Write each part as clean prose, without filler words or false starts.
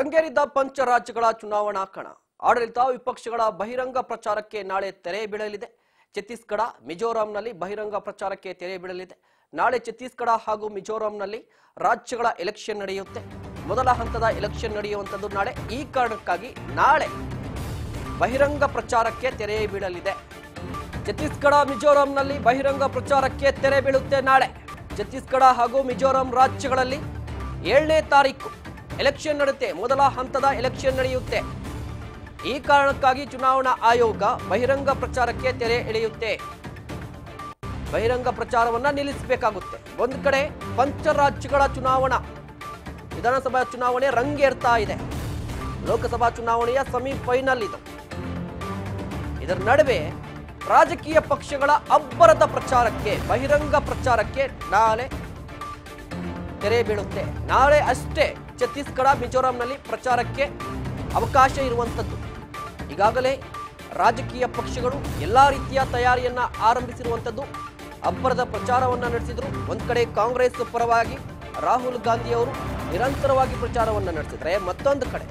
ರಂಗೇರಿದ್ದ ಪಂಚರಾಜ್ಯಗಳ ಚುನಾವಣಾ ಕಣ ಆಡಳಿತ ವಿಪಕ್ಷಗಳ ಬಹಿರಂಗ ಪ್ರಚಾರಕ್ಕೆ ನಾಳೆ ತೆರೆ ಬೀಳಲಿದೆ. ಛತ್ತೀಸ್ಗಢ ಮಿಜೋರಾಂನಲ್ಲಿ ಬಹಿರಂಗ ಪ್ರಚಾರಕ್ಕೆ ತೆರೆ ಬೀಳಲಿದೆ. ನಾಳೆ ಛತ್ತೀಸ್ಗಢ ಹಾಗೂ ಮಿಜೋರಾಂನಲ್ಲಿ ರಾಜ್ಯಗಳ ಎಲೆಕ್ಷನ್ ನಡೆಯುತ್ತೆ. ಮೊದಲ ಹಂತದ ಎಲೆಕ್ಷನ್ ನಡೆಯುವಂತದ್ದು ನಾಳೆ. ಈ ಕಾರಣಕ್ಕಾಗಿ ನಾಳೆ ಬಹಿರಂಗ ಪ್ರಚಾರಕ್ಕೆ ತೆರೆ ಬೀಳಲಿದೆ. ಛತ್ತೀಸ್ಗಢ ಮಿಜೋರಾಂನಲ್ಲಿ ಬಹಿರಂಗ ಪ್ರಚಾರಕ್ಕೆ ತೆರೆ ಬೀಳುತ್ತೆ ನಾಳೆ. ಛತ್ತೀಸ್ಗಢ ಹಾಗೂ ಮಿಜೋರಾಂ ರಾಜ್ಯಗಳಲ್ಲಿ 7ನೇ ತಾರೀಕು ಎಲೆಕ್ಷನ್ ನಡೆಯುತ್ತೆ. ಮೊದಲ ಹಂತದ ಎಲೆಕ್ಷನ್ ನಡೆಯುತ್ತೆ. ಈ ಕಾರಣಕ್ಕಾಗಿ ಚುನಾವಣಾ ಆಯೋಗ ಬಹಿರಂಗ ಪ್ರಚಾರಕ್ಕೆ ತೆರೆ ಎಳೆಯುತ್ತೆ. ಬಹಿರಂಗ ಪ್ರಚಾರವನ್ನ ನಿಲ್ಲಿಸಬೇಕಾಗುತ್ತೆ. ಒಂದು ಕಡೆ ಪಂಚರಾಜ್ಯಗಳ ಚುನಾವಣಾ ವಿಧಾನಸಭಾ ಚುನಾವಣೆ ರಂಗೇರ್ತಾ ಇದೆ. ಲೋಕಸಭಾ ಚುನಾವಣೆಯ ಸೆಮಿಫೈನಲ್ ಇದು. ಇದರ ನಡುವೆ ರಾಜಕೀಯ ಪಕ್ಷಗಳ ಅಬ್ಬರದ ಪ್ರಚಾರಕ್ಕೆ ಬಹಿರಂಗ ಪ್ರಚಾರಕ್ಕೆ ನಾಳೆ ತೆರೆ ಬೀಳುತ್ತೆ. ನಾಳೆ ಅಷ್ಟೇ ಛತ್ತೀಸ್ಗಢ ಮಿಜೋರಾಂನಲ್ಲಿ ಪ್ರಚಾರಕ್ಕೆ ಅವಕಾಶ ಇರುವಂಥದ್ದು. ಈಗಾಗಲೇ ರಾಜಕೀಯ ಪಕ್ಷಗಳು ಎಲ್ಲಾ ರೀತಿಯ ತಯಾರಿಯನ್ನ ಆರಂಭಿಸಿರುವಂಥದ್ದು. ಅಬ್ಬರದ ಪ್ರಚಾರವನ್ನ ನಡೆಸಿದ್ರು. ಒಂದ್ ಕಡೆ ಕಾಂಗ್ರೆಸ್ ಪರವಾಗಿ ರಾಹುಲ್ ಗಾಂಧಿ ಅವರು ನಿರಂತರವಾಗಿ ಪ್ರಚಾರವನ್ನ ನಡೆಸಿದ್ರೆ, ಮತ್ತೊಂದು ಕಡೆ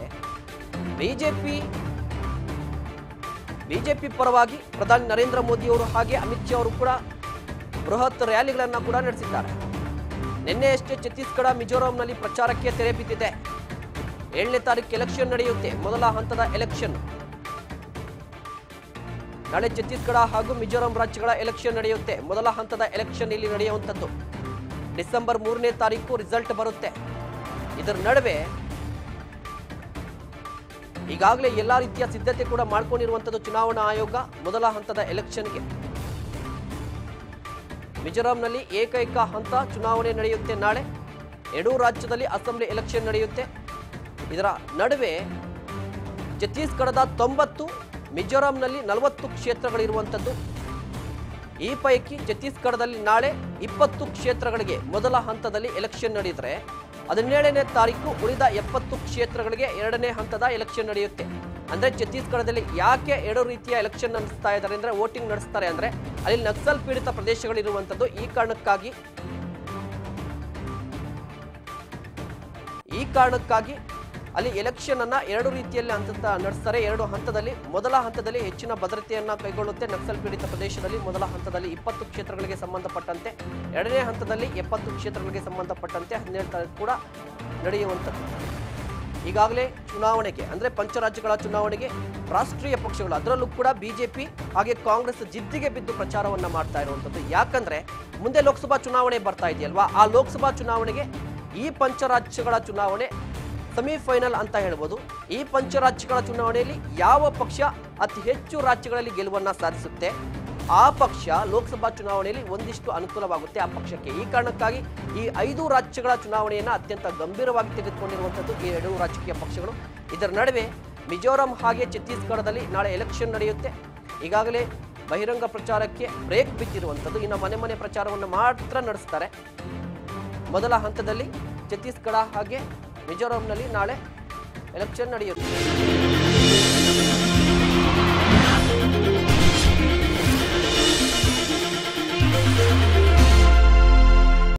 ಬಿಜೆಪಿ ಪರವಾಗಿ ಪ್ರಧಾನಿ ನರೇಂದ್ರ ಮೋದಿ ಅವರು ಹಾಗೆ ಅಮಿತ್ ಶಾ ಅವರು ಕೂಡ ಬೃಹತ್ ರ್ಯಾಲಿಗಳನ್ನ ಕೂಡ ನಡೆಸಿದ್ದಾರೆ. ನಿನ್ನೆಯಷ್ಟೇ ಛತ್ತೀಸ್ಗಢ ಮಿಜೋರಾಂನಲ್ಲಿ ಪ್ರಚಾರಕ್ಕೆ ತೆರೆ ಬಿದ್ದಿದೆ. 7ನೇ ತಾರೀಕು ಎಲೆಕ್ಷನ್ ನಡೆಯುತ್ತೆ. ಮೊದಲ ಹಂತದ ಎಲೆಕ್ಷನ್ ನಾಳೆ ಛತ್ತೀಸ್ಗಢ ಹಾಗೂ ಮಿಜೋರಾಂ ರಾಜ್ಯಗಳ ಎಲೆಕ್ಷನ್ ನಡೆಯುತ್ತೆ. ಮೊದಲ ಹಂತದ ಎಲೆಕ್ಷನ್ ಇಲ್ಲಿ ನಡೆಯುವಂಥದ್ದು. ಡಿಸೆಂಬರ್ 3ನೇ ತಾರೀಕು ರಿಸಲ್ಟ್ ಬರುತ್ತೆ. ಇದರ ನಡುವೆ ಈಗಾಗಲೇ ಎಲ್ಲಾ ರೀತಿಯ ಸಿದ್ಧತೆ ಕೂಡ ಮಾಡಿಕೊಂಡಿರುವಂಥದ್ದು ಚುನಾವಣಾ ಆಯೋಗ ಮೊದಲ ಹಂತದ ಎಲೆಕ್ಷನ್ಗೆ. ಮಿಜೋರಾಂನಲ್ಲಿ ಏಕೈಕ ಹಂತ ಚುನಾವಣೆ ನಡೆಯುತ್ತೆ ನಾಳೆ. 2 ರಾಜ್ಯದಲ್ಲಿ ಅಸೆಂಬ್ಲಿ ಎಲೆಕ್ಷನ್ ನಡೆಯುತ್ತೆ. ಇದರ ನಡುವೆ ಛತ್ತೀಸ್ಗಢದ 90, ಮಿಜೋರಾಂನಲ್ಲಿ 40 ಕ್ಷೇತ್ರಗಳಿರುವಂಥದ್ದು. ಈ ಪೈಕಿ ಛತ್ತೀಸ್ಗಢದಲ್ಲಿ ನಾಳೆ 20 ಕ್ಷೇತ್ರಗಳಿಗೆ ಮೊದಲ ಹಂತದಲ್ಲಿ ಎಲೆಕ್ಷನ್ ನಡೆಯಿದ್ರೆ, 17ನೇ ತಾರೀಕು ಉಳಿದ 70 ಕ್ಷೇತ್ರಗಳಿಗೆ 2ನೇ ಹಂತದ ಎಲೆಕ್ಷನ್ ನಡೆಯುತ್ತೆ. ಅಂದ್ರೆ ಛತ್ತೀಸ್ಗಢದಲ್ಲಿ ಯಾಕೆ 2 ರೀತಿಯ ಎಲೆಕ್ಷನ್ ನಡೆಸ್ತಾ ಇದ್ದಾರೆ ಅಂದ್ರೆ, ವೋಟಿಂಗ್ ನಡೆಸ್ತಾರೆ ಅಂದ್ರೆ ಅಲ್ಲಿ ನಕ್ಸಲ್ ಪೀಡಿತ ಪ್ರದೇಶಗಳಿರುವಂಥದ್ದು. ಈ ಕಾರಣಕ್ಕಾಗಿ ಅಲ್ಲಿ ಎಲೆಕ್ಷನ್ ಅನ್ನ 2 ರೀತಿಯಲ್ಲಿ ನಡೆಸ್ತಾರೆ. 2 ಹಂತದಲ್ಲಿ. ಮೊದಲ ಹಂತದಲ್ಲಿ ಹೆಚ್ಚಿನ ಭದ್ರತೆಯನ್ನ ಕೈಗೊಳ್ಳುತ್ತೆ ನಕ್ಸಲ್ ಪೀಡಿತ ಪ್ರದೇಶದಲ್ಲಿ. ಮೊದಲ ಹಂತದಲ್ಲಿ 20 ಕ್ಷೇತ್ರಗಳಿಗೆ ಸಂಬಂಧಪಟ್ಟಂತೆ, 2ನೇ ಹಂತದಲ್ಲಿ 70 ಕ್ಷೇತ್ರಗಳಿಗೆ ಸಂಬಂಧಪಟ್ಟಂತೆ 17 ತಾರೀಕು ಕೂಡ ನಡೆಯುವಂಥದ್ದು. ಈಗಾಗಲೇ ಚುನಾವಣೆಗೆ ಅಂದ್ರೆ ಪಂಚರಾಜ್ಯಗಳ ಚುನಾವಣೆಗೆ ರಾಷ್ಟ್ರೀಯ ಪಕ್ಷಗಳು, ಅದರಲ್ಲೂ ಕೂಡ ಬಿಜೆಪಿ ಹಾಗೆ ಕಾಂಗ್ರೆಸ್ ಜಿದ್ದಿಗೆ ಬಿದ್ದು ಪ್ರಚಾರವನ್ನ ಮಾಡ್ತಾ ಇರುವಂಥದ್ದು. ಯಾಕಂದ್ರೆ ಮುಂದೆ ಲೋಕಸಭಾ ಚುನಾವಣೆ ಬರ್ತಾ ಇದೆಯಲ್ವಾ, ಆ ಲೋಕಸಭಾ ಚುನಾವಣೆಗೆ ಈ ಪಂಚರಾಜ್ಯಗಳ ಚುನಾವಣೆ ಸೆಮಿಫೈನಲ್ ಅಂತ ಹೇಳ್ಬೋದು. ಈ ಪಂಚರಾಜ್ಯಗಳ ಚುನಾವಣೆಯಲ್ಲಿ ಯಾವ ಪಕ್ಷ ಅತಿ ಹೆಚ್ಚು ರಾಜ್ಯಗಳಲ್ಲಿ ಗೆಲುವನ್ನ ಸಾಧಿಸುತ್ತೆ, ಆ ಪಕ್ಷ ಲೋಕಸಭಾ ಚುನಾವಣೆಯಲ್ಲಿ ಒಂದಿಷ್ಟು ಅನುಕೂಲವಾಗುತ್ತೆ ಆ ಪಕ್ಷಕ್ಕೆ. ಈ ಕಾರಣಕ್ಕಾಗಿ ಈ 5 ರಾಜ್ಯಗಳ ಚುನಾವಣೆಯನ್ನ ಅತ್ಯಂತ ಗಂಭೀರವಾಗಿ ತೆಗೆದುಕೊಂಡಿರುವಂಥದ್ದು ಈ 2 ರಾಜಕೀಯ ಪಕ್ಷಗಳು. ಇದರ ನಡುವೆ ಮಿಜೋರಾಂ ಹಾಗೆ ಛತ್ತೀಸ್ಗಢದಲ್ಲಿ ನಾಳೆ ಎಲೆಕ್ಷನ್ ನಡೆಯುತ್ತೆ. ಈಗಾಗಲೇ ಬಹಿರಂಗ ಪ್ರಚಾರಕ್ಕೆ ಬ್ರೇಕ್ ಬಿದ್ದಿರುವಂಥದ್ದು. ಇನ್ನು ಮನೆ ಪ್ರಚಾರವನ್ನು ಮಾತ್ರ ನಡೆಸ್ತಾರೆ. ಮೊದಲ ಹಂತದಲ್ಲಿ ಛತ್ತೀಸ್ಗಢ ಹಾಗೆ ಮಿಜೋರಾಂನಲ್ಲಿ ನಾಳೆ ಎಲೆಕ್ಷನ್ ನಡೆಯುತ್ತೆ.